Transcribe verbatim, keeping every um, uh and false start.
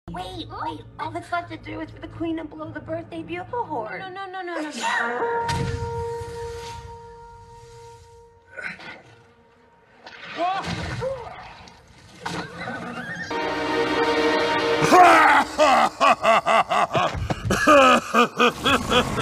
Wait, wait. All that's left to do is for the queen to blow the birthday bugle horn. No, no, no, no, no, no. Ha ha ha ha ha!